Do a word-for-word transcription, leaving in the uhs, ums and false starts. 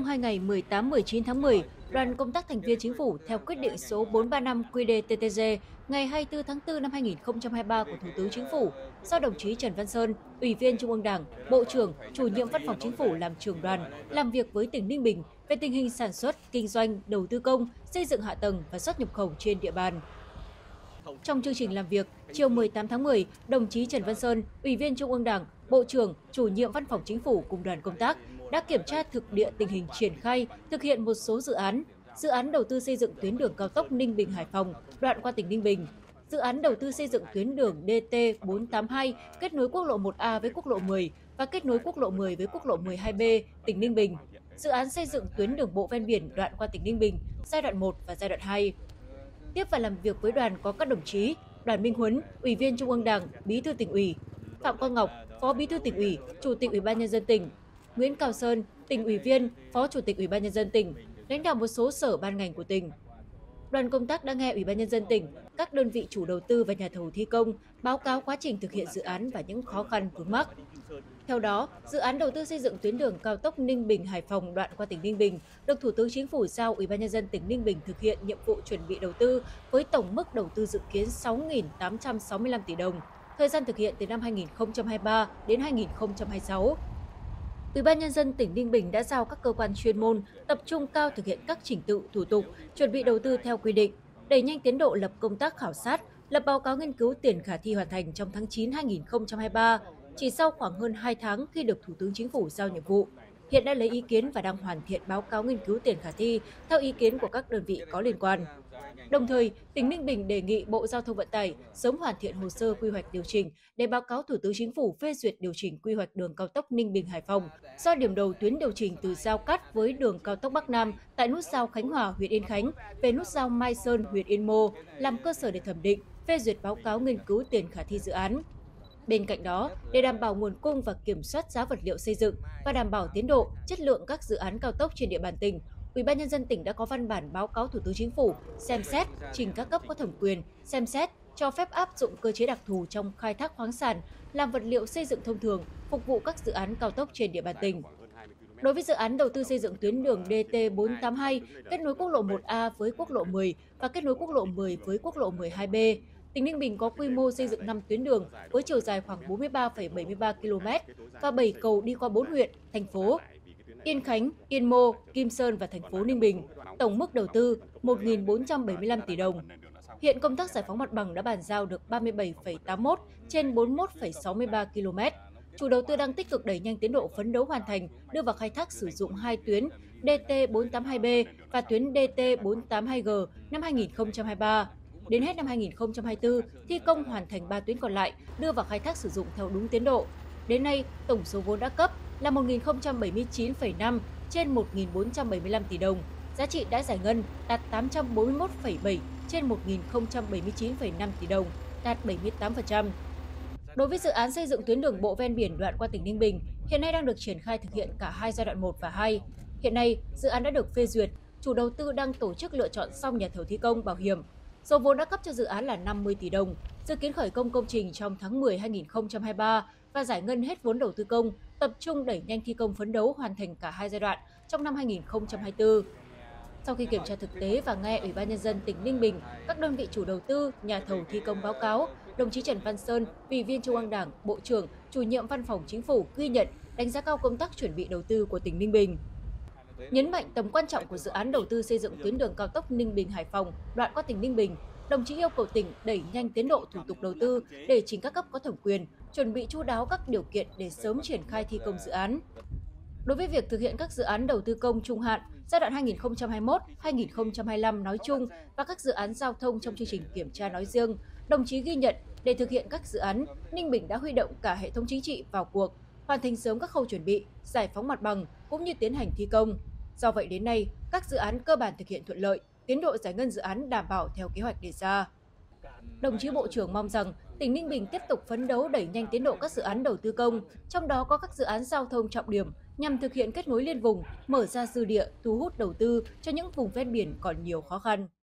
hai ngày mười tám mười chín tháng mười, đoàn công tác thành viên chính phủ theo quyết định số bốn ba năm Q D T T G ngày hai mươi tư tháng tư năm hai nghìn không trăm hai mươi ba của Thủ tướng Chính phủ do đồng chí Trần Văn Sơn, Ủy viên Trung ương Đảng, Bộ trưởng, Chủ nhiệm Văn phòng Chính phủ làm trưởng đoàn làm việc với tỉnh Ninh Bình về tình hình sản xuất, kinh doanh, đầu tư công, xây dựng hạ tầng và xuất nhập khẩu trên địa bàn. Trong chương trình làm việc, chiều mười tám tháng mười, đồng chí Trần Văn Sơn, Ủy viên Trung ương Đảng, Bộ trưởng, Chủ nhiệm Văn phòng Chính phủ cùng đoàn công tác đã kiểm tra thực địa tình hình triển khai, thực hiện một số dự án, dự án đầu tư xây dựng tuyến đường cao tốc Ninh Bình - Hải Phòng, đoạn qua tỉnh Ninh Bình, dự án đầu tư xây dựng tuyến đường D T bốn tám hai kết nối quốc lộ một A với quốc lộ mười và kết nối quốc lộ mười với quốc lộ mười hai B, tỉnh Ninh Bình, dự án xây dựng tuyến đường bộ ven biển đoạn qua tỉnh Ninh Bình, giai đoạn một và giai đoạn hai. Tiếp và làm việc với đoàn có các đồng chí Đoàn Minh Huấn, Ủy viên Trung ương Đảng, Bí thư Tỉnh ủy, Phạm Quang Ngọc, Phó Bí thư Tỉnh ủy, Chủ tịch Ủy ban Nhân dân tỉnh, Nguyễn Cao Sơn, Tỉnh ủy viên, Phó Chủ tịch Ủy ban Nhân dân tỉnh, lãnh đạo một số sở ban ngành của tỉnh. Đoàn công tác đã nghe Ủy ban Nhân dân tỉnh, các đơn vị chủ đầu tư và nhà thầu thi công báo cáo quá trình thực hiện dự án và những khó khăn vướng mắc. Theo đó, dự án đầu tư xây dựng tuyến đường cao tốc Ninh Bình - Hải Phòng đoạn qua tỉnh Ninh Bình được Thủ tướng Chính phủ giao Ủy ban Nhân dân tỉnh Ninh Bình thực hiện nhiệm vụ chuẩn bị đầu tư với tổng mức đầu tư dự kiến sáu nghìn tám trăm sáu mươi lăm tỷ đồng, thời gian thực hiện từ năm hai nghìn không trăm hai mươi ba đến hai nghìn không trăm hai mươi sáu. Ủy ban Nhân dân tỉnh Ninh Bình đã giao các cơ quan chuyên môn tập trung cao thực hiện các trình tự, thủ tục, chuẩn bị đầu tư theo quy định, đẩy nhanh tiến độ lập công tác khảo sát, lập báo cáo nghiên cứu tiền khả thi hoàn thành trong tháng chín năm hai nghìn không trăm hai mươi ba, chỉ sau khoảng hơn hai tháng khi được Thủ tướng Chính phủ giao nhiệm vụ. Hiện đã lấy ý kiến và đang hoàn thiện báo cáo nghiên cứu tiền khả thi theo ý kiến của các đơn vị có liên quan. Đồng thời, tỉnh Ninh Bình đề nghị Bộ Giao thông Vận tải sớm hoàn thiện hồ sơ quy hoạch điều chỉnh để báo cáo Thủ tướng Chính phủ phê duyệt điều chỉnh quy hoạch đường cao tốc Ninh Bình - Hải Phòng do điểm đầu tuyến điều chỉnh từ giao cắt với đường cao tốc Bắc Nam tại nút giao Khánh Hòa, huyện Yên Khánh về nút giao Mai Sơn, huyện Yên Mô làm cơ sở để thẩm định, phê duyệt báo cáo nghiên cứu tiền khả thi dự án. Bên cạnh đó, để đảm bảo nguồn cung và kiểm soát giá vật liệu xây dựng và đảm bảo tiến độ, chất lượng các dự án cao tốc trên địa bàn tỉnh, Ủy ban Nhân dân tỉnh đã có văn bản báo cáo Thủ tướng Chính phủ xem xét, trình các cấp có thẩm quyền, xem xét, cho phép áp dụng cơ chế đặc thù trong khai thác khoáng sản, làm vật liệu xây dựng thông thường, phục vụ các dự án cao tốc trên địa bàn tỉnh. Đối với dự án đầu tư xây dựng tuyến đường D T bốn tám hai kết nối quốc lộ một A với quốc lộ mười và kết nối quốc lộ mười với quốc lộ mười hai B, tỉnh Ninh Bình có quy mô xây dựng năm tuyến đường với chiều dài khoảng bốn mươi ba phẩy bảy mươi ba ki lô mét và bảy cầu đi qua bốn huyện, thành phố Yên Khánh, Yên Mô, Kim Sơn và thành phố Ninh Bình, tổng mức đầu tư một nghìn bốn trăm bảy mươi lăm tỷ đồng. Hiện công tác giải phóng mặt bằng đã bàn giao được ba mươi bảy phẩy tám mươi mốt trên bốn mươi mốt phẩy sáu mươi ba ki lô mét. Chủ đầu tư đang tích cực đẩy nhanh tiến độ phấn đấu hoàn thành, đưa vào khai thác sử dụng hai tuyến D T bốn tám hai B và tuyến D T bốn tám hai G năm hai nghìn không trăm hai mươi ba. Đến hết năm hai nghìn không trăm hai mươi tư, thi công hoàn thành ba tuyến còn lại, đưa vào khai thác sử dụng theo đúng tiến độ. Đến nay, tổng số vốn đã cấp là một nghìn không trăm bảy mươi chín phẩy năm trên một nghìn bốn trăm bảy mươi lăm tỷ đồng. Giá trị đã giải ngân đạt tám trăm bốn mươi mốt phẩy bảy trên một nghìn không trăm bảy mươi chín phẩy năm tỷ đồng, đạt bảy mươi tám phần trăm. Đối với dự án xây dựng tuyến đường bộ ven biển đoạn qua tỉnh Ninh Bình, hiện nay đang được triển khai thực hiện cả hai giai đoạn một và hai. Hiện nay, dự án đã được phê duyệt, chủ đầu tư đang tổ chức lựa chọn xong nhà thầu thi công bảo hiểm. Số vốn đã cấp cho dự án là năm mươi tỷ đồng, dự kiến khởi công công trình trong tháng mười năm hai nghìn không trăm hai mươi ba và giải ngân hết vốn đầu tư công, tập trung đẩy nhanh thi công phấn đấu hoàn thành cả hai giai đoạn trong năm hai nghìn không trăm hai mươi tư. Sau khi kiểm tra thực tế và nghe Ủy ban Nhân dân tỉnh Ninh Bình, các đơn vị chủ đầu tư, nhà thầu thi công báo cáo, đồng chí Trần Văn Sơn, Ủy viên Trung ương Đảng, Bộ trưởng, Chủ nhiệm Văn phòng Chính phủ ghi nhận, đánh giá cao công tác chuẩn bị đầu tư của tỉnh Ninh Bình. Nhấn mạnh tầm quan trọng của dự án đầu tư xây dựng tuyến đường cao tốc Ninh Bình - Hải Phòng đoạn qua tỉnh Ninh Bình, đồng chí yêu cầu tỉnh đẩy nhanh tiến độ thủ tục đầu tư để trình các cấp có thẩm quyền, chuẩn bị chu đáo các điều kiện để sớm triển khai thi công dự án. Đối với việc thực hiện các dự án đầu tư công trung hạn giai đoạn hai nghìn không trăm hai mươi mốt đến hai nghìn không trăm hai mươi lăm nói chung và các dự án giao thông trong chương trình kiểm tra nói riêng, đồng chí ghi nhận để thực hiện các dự án, Ninh Bình đã huy động cả hệ thống chính trị vào cuộc, hoàn thành sớm các khâu chuẩn bị, giải phóng mặt bằng cũng như tiến hành thi công. Do vậy đến nay, các dự án cơ bản thực hiện thuận lợi, tiến độ giải ngân dự án đảm bảo theo kế hoạch đề ra. Đồng chí Bộ trưởng mong rằng tỉnh Ninh Bình tiếp tục phấn đấu đẩy nhanh tiến độ các dự án đầu tư công, trong đó có các dự án giao thông trọng điểm nhằm thực hiện kết nối liên vùng, mở ra dư địa, thu hút đầu tư cho những vùng ven biển còn nhiều khó khăn.